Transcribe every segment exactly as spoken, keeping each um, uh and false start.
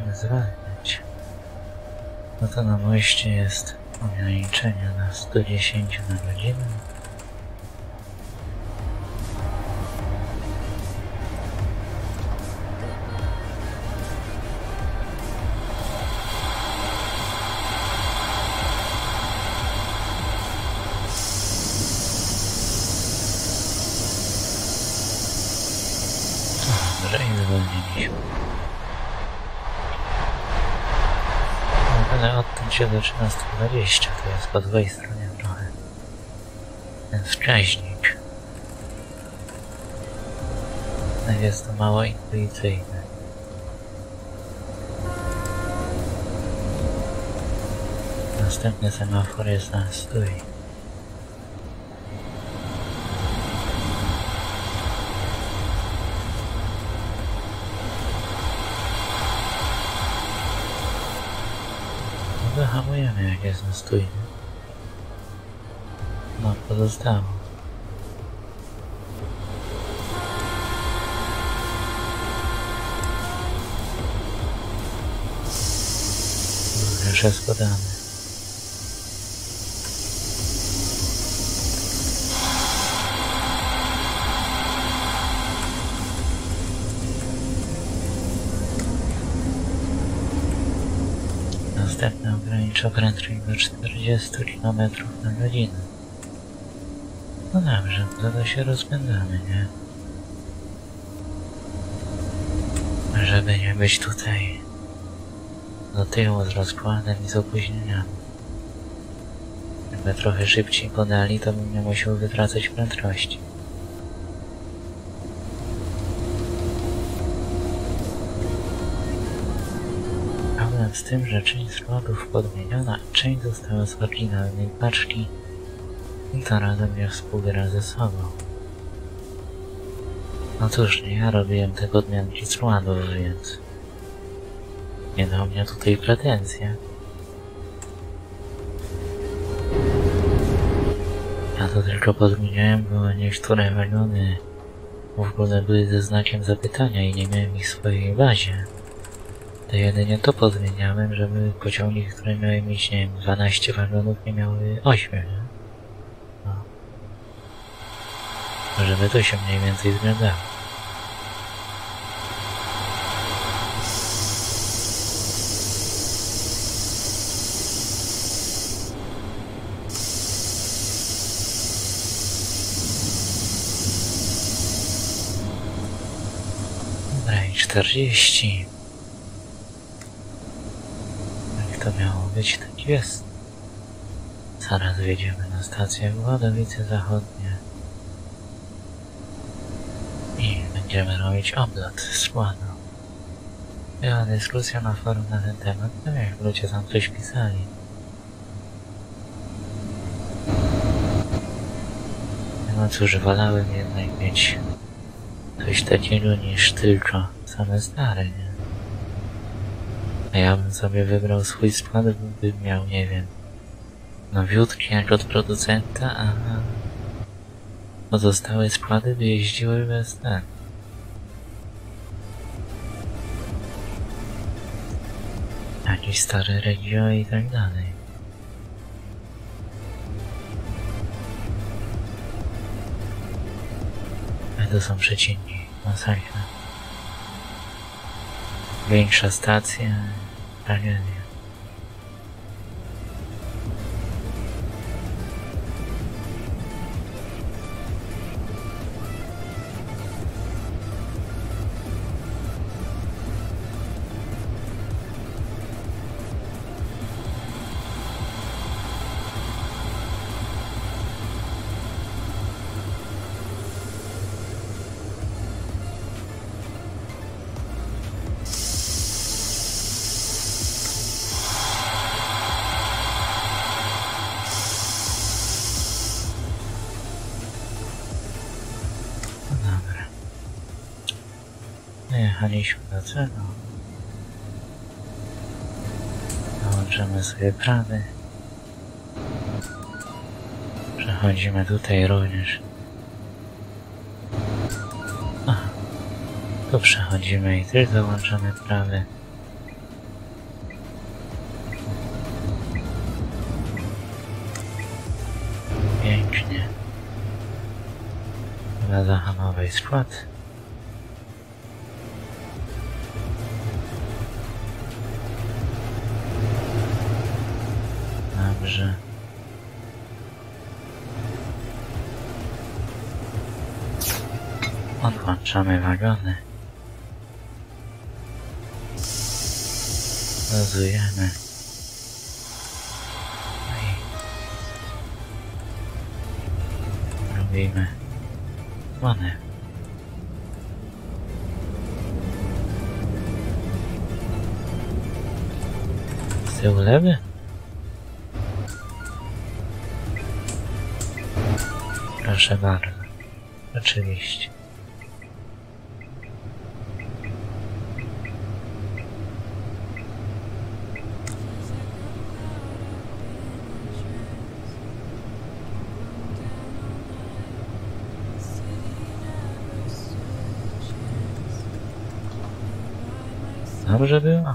będziemy zwalniać. No to na moście jest ograniczenie na sto dziesięć na godzinę. Dobrze, i zwolniliśmy. Ale odtąd się do trzynasta dwadzieścia, to jest po złej stronie trochę. Ten wskaźnik. Tak jest to mało intuicyjne. Następny semafor jest na stój. Wyhamujemy, jak jest na stój. No, pozostało. Już jest podany. Następny ogranicza prędkość do czterdziestu kilometrów na godzinę. No dobrze, to, to się rozpędzamy, nie? Żeby nie być tutaj do tyłu z rozkładem i z opóźnieniami. Jakby trochę szybciej podali, to bym nie musiał wytracać prędkości. Z tym, że część składów podmieniona, a część została z oryginalnej paczki i to razem nie współgra ze sobą. No cóż, nie ja robiłem te podmianki składów, więc nie do mnie tutaj pretensje. Ja to tylko podmieniałem, bo niektóre wagony w ogóle były ze znakiem zapytania i nie miałem ich w swojej bazie. To jedynie to podmieniałem, żeby pociągi, które miały mieć, nie wiem, dwanaście wagonów, nie miały osiem, nie? No. Żeby to się mniej więcej zgadzało. Dobra, i czterdzieści. To miało być, tak jest. Zaraz wjedziemy na stację Władowice Zachodnie i będziemy robić oblot składu. Była dyskusja na forum na ten temat, nie wiem, jak ludzie tam coś pisali. No cóż, wolałem jednak mieć coś takiego niż tylko same stare, nie? A ja bym sobie wybrał swój skład, bym miał, nie wiem, nowiutki jak od producenta, a pozostałe składy by jeździły bez ten. Jakiś stary regio i tak dalej. A to są przecinki, masakra. Większa stacja, tragedia. Jechaliśmy do celu. Dołączymy sobie prawy. Przechodzimy tutaj również. Aha. Tu przechodzimy i też dołączamy prawy. Trzeba zahamować skład. Dobrze. Odłączamy wagony. Dozujemy. I robimy manewr. Z tyłu lewy? Proszę bardzo. Oczywiście. Dobrze było?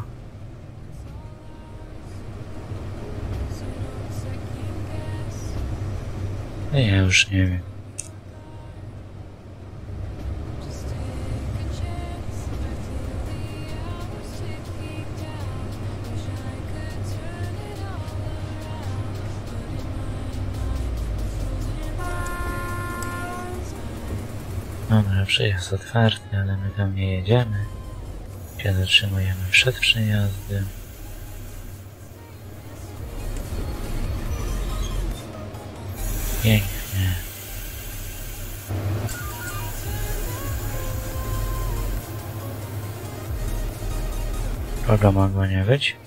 Ja już nie wiem. Dobra, przyjazd otwarty, ale my tam nie jedziemy. Się zatrzymujemy przed przejazdem. Pięknie. Kogo mogło nie być?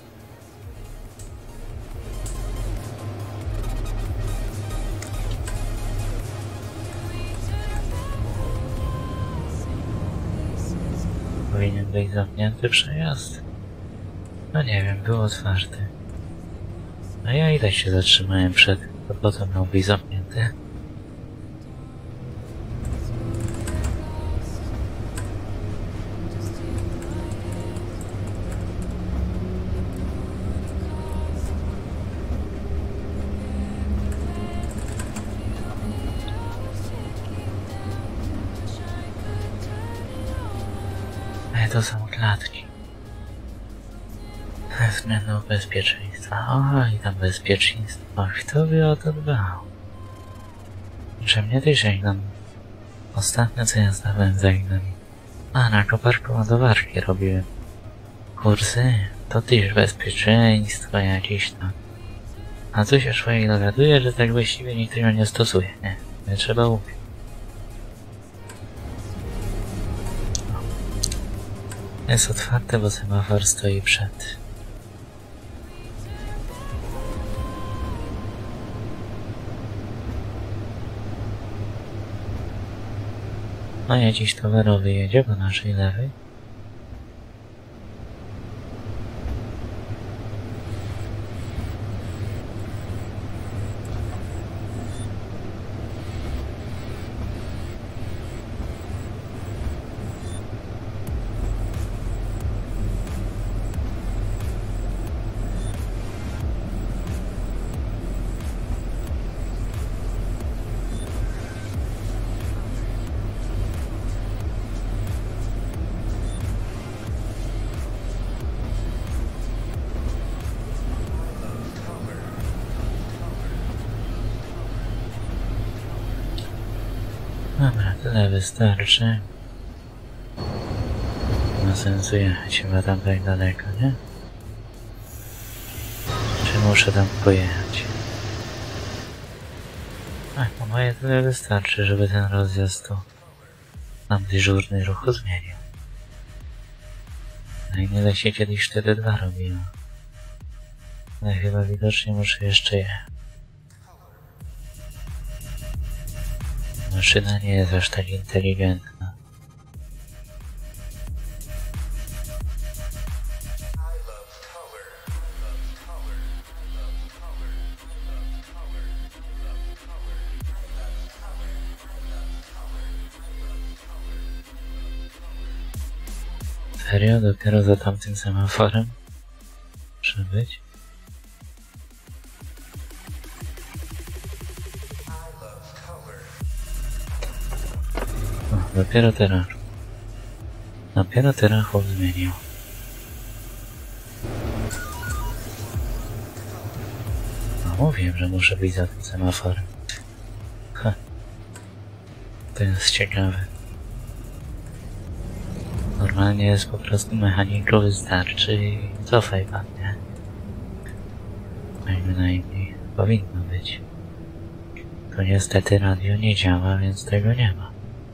Powinien być zamknięty przejazd. No nie wiem, był otwarty. A ja i tak się zatrzymałem przed, to po co miał być zamknięty? To są klatki. Ze względu bezpieczeństwa. O, i tam bezpieczeństwo. Kto by o to dbał? Że mnie też egzamin. Ostatnio co ja zdałem za egzamin. A, na koparku ładowarki robiłem. Kursy? To też bezpieczeństwo jakieś tam. A tu się człowiek dowiaduje, że tak właściwie nikt tego nie stosuje. Nie, nie trzeba umieć. Jest otwarte, bo semafor stoi przed. No jakiś towarowy jedzie po naszej lewej. Dobra, tyle wystarczy. Nie ma sensu jechać chyba tam tak daleko, nie? Czy muszę tam pojechać? Ach, po moje tyle wystarczy, żeby ten rozjazd tu nam dyżurny ruchu zmienił. No i nie się kiedyś wtedy dwa robiło. Ale chyba widocznie muszę jeszcze jechać. Maszyna nie jest aż tak inteligentna. Serio? Dopiero za tamtym semaforem? Muszę być? dopiero teraz. Dopiero teraz chłop zmienił. No mówiłem, że muszę być za tym semaforem. Ha. To jest ciekawe. Normalnie jest po prostu mechaniku wystarczy i cofaj pan, nie? Najmniej powinno być. To niestety radio nie działa, więc tego nie ma.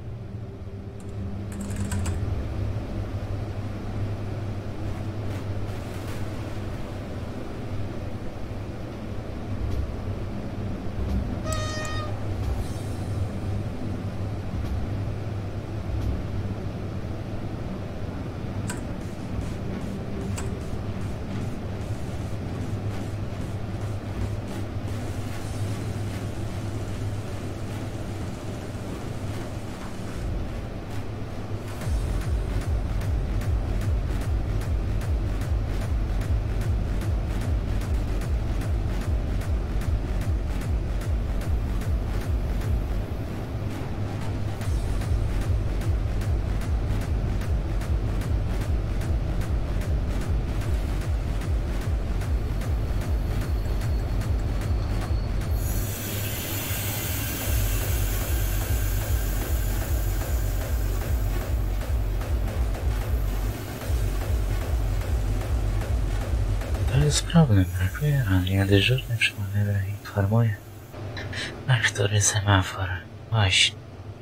To jest problem, brakuje radia. Dyżurny przy manewrach informuje, na który semafor. Właśnie.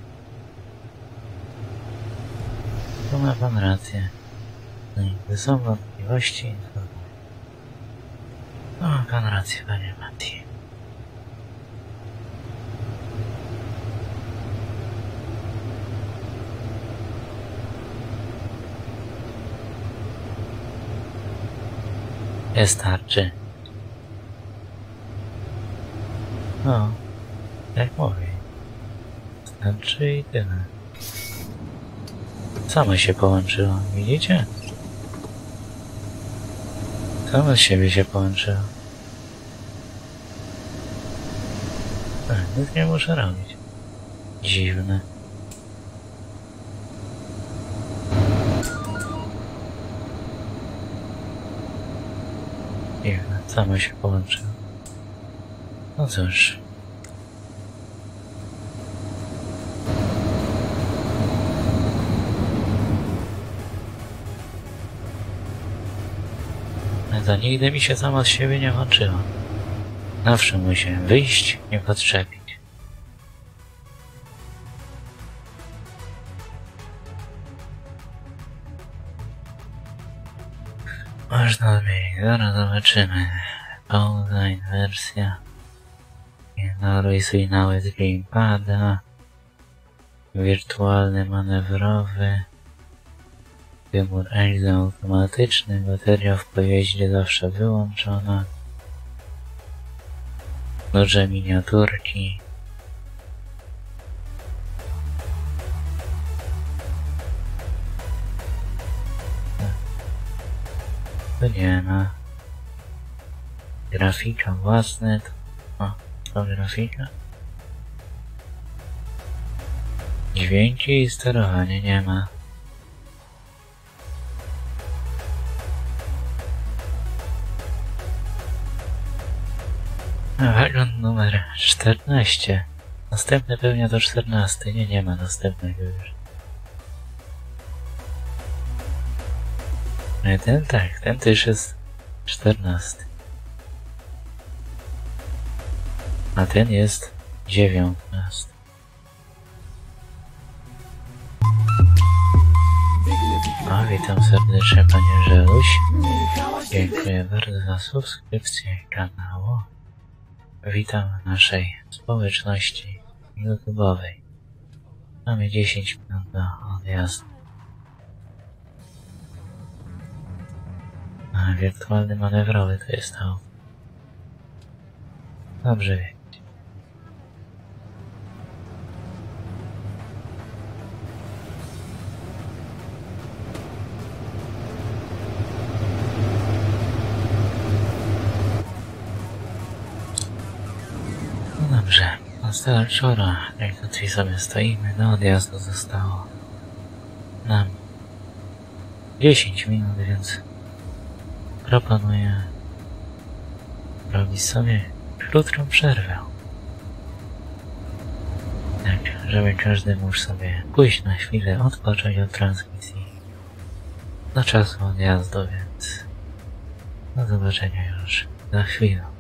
Tu ma pan rację. Gdy są wątpliwości, informuje. Tu ma pan rację, panie Mati. Wystarczy. No, jak mówię. Wystarczy i tyle. Samo się połączyło, widzicie? Samo z siebie się połączyło. Tak, nic nie muszę robić. Dziwne. Dziwne, samo się połączyło. No cóż. To nigdy mi się samo z siebie nie włączyło. Zawsze musiałem wyjść i podczepić. Można zmienić, zaraz zobaczymy. Pełna inwersja. Ignoruj sygnały z gamepada. Wirtualny manewrowy. Wybór egzem automatyczny. Bateria w pojeździe zawsze wyłączona. Duże miniaturki. To nie ma. Grafika własne. O, to grafika. Dźwięki i sterowanie nie ma. Wagon numer czternaście. Następny pewnie to czternasty. Nie, nie ma następnego już. No i ten tak, ten też jest czternasty. A ten jest dziewiętnasty. O, witam serdecznie panie Żeluś. Dziękuję bardzo za subskrypcję kanału. Witam w naszej społeczności YouTube'owej. Mamy dziesięć minut do odjazdu. A wirtualny manewrowy to jest to. Dobrze wiedzieć. dwunasta wieczora, jak tutaj sobie stoimy, do odjazdu zostało nam dziesięć minut, więc proponuję robić sobie krótką przerwę. Tak, żeby każdy mógł sobie pójść na chwilę, odpocząć od transmisji do czasu odjazdu, więc do zobaczenia już za chwilę.